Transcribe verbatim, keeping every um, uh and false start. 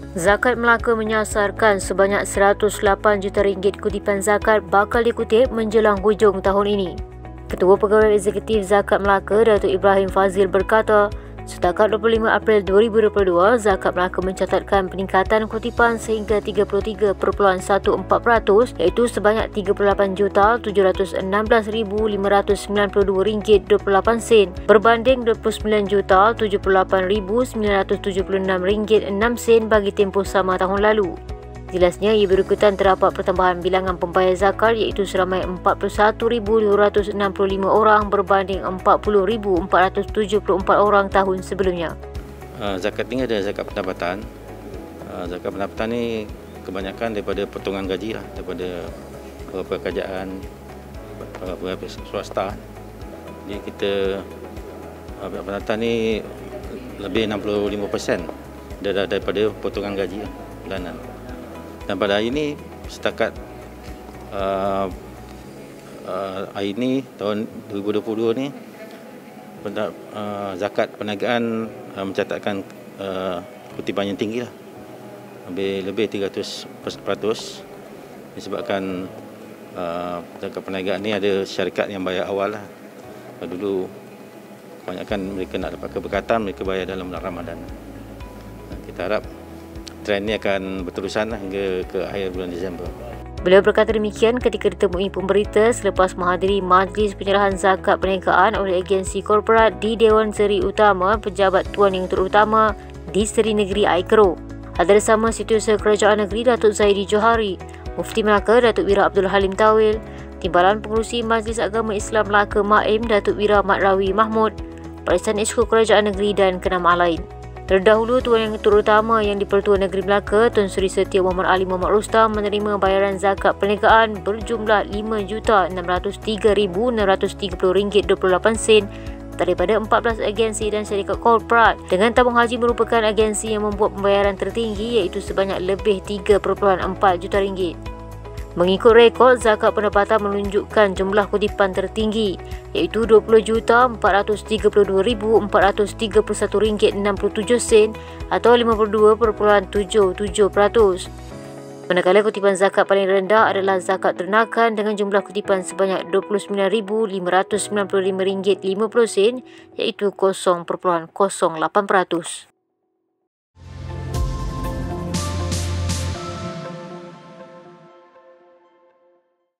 Zakat Melaka menyasarkan sebanyak seratus lapan juta ringgit kutipan zakat bakal dikutip menjelang hujung tahun ini. Ketua Pegawai Eksekutif Zakat Melaka, Datuk Ibrahim Fazil berkata, setakat dua puluh lima April dua ribu dua puluh dua, Zakat Melaka mencatatkan peningkatan kutipan sehingga tiga puluh tiga perpuluhan empat belas peratus iaitu sebanyak tiga puluh lapan juta tujuh ratus enam belas ribu lima ratus sembilan puluh dua ringgit dua puluh lapan sen berbanding dua puluh sembilan juta tujuh puluh lapan ribu sembilan ratus tujuh puluh enam ringgit enam sen bagi tempoh sama tahun lalu. Jelasnya, ia berikutan terdapat pertambahan bilangan pembayar zakat iaitu seramai empat puluh satu ribu dua ratus enam puluh lima orang berbanding empat puluh ribu empat ratus tujuh puluh empat orang tahun sebelumnya. Uh, zakat ini ada zakat pendapatan. Uh, zakat pendapatan ni kebanyakan daripada potongan gaji lah, daripada beberapa kerajaan, beberapa swasta. Jadi kita uh, pendapatan ni lebih enam puluh lima peratus daripada potongan gaji lah, bulanan. Dan pada hari ini, setakat uh, uh, hari ini, tahun dua ribu dua puluh dua ni, uh, zakat perniagaan uh, mencatatkan uh, kutipan yang tinggi lah. Lebih, lebih tiga ratus peratus disebabkan uh, zakat perniagaan ni ada syarikat yang bayar awal lah. Dulu, kebanyakan mereka nak dapat keberkatan, mereka bayar dalam bulan Ramadan. Dan kita harap trend ini akan berterusan hingga ke akhir bulan Disember. Beliau berkata demikian ketika ditemui pemberita selepas menghadiri majlis penyerahan zakat perniagaan oleh agensi korporat di Dewan Seri Utama Pejabat Tuan Yang Terutama di Seri Negeri Aikro. Hadar sama Setiausaha Kerajaan Negeri Datuk Zaidi Johari, Mufti Melaka Datuk Wira Abdul Halim Tawil, Timbalan Pengerusi Majlis Agama Islam Melaka Maim Datuk Wira Matrawi Mahmud, Barisan Exco Kerajaan Negeri dan kenamaah lain. Terdahulu, Tuan Yang Terutama yang di-Pertua Negeri Melaka, Tun Sri Setia Muhammad Ali Muhammad Rustam menerima bayaran zakat perniagaan berjumlah lima juta enam ratus tiga ribu enam ratus tiga puluh ringgit dua puluh lapan sen daripada empat belas agensi dan syarikat korporat, dengan tabung haji merupakan agensi yang membuat pembayaran tertinggi iaitu sebanyak lebih tiga perpuluhan empat juta ringgit. Mengikut rekod, zakat pendapatan menunjukkan jumlah kutipan tertinggi iaitu dua puluh juta empat ratus tiga puluh dua ribu empat ratus tiga puluh satu ringgit enam puluh tujuh sen atau lima puluh dua perpuluhan tujuh tujuh peratus. Manakala kutipan zakat paling rendah adalah zakat ternakan dengan jumlah kutipan sebanyak dua puluh sembilan ribu lima ratus sembilan puluh lima ringgit lima puluh sen iaitu kosong perpuluhan kosong lapan peratus.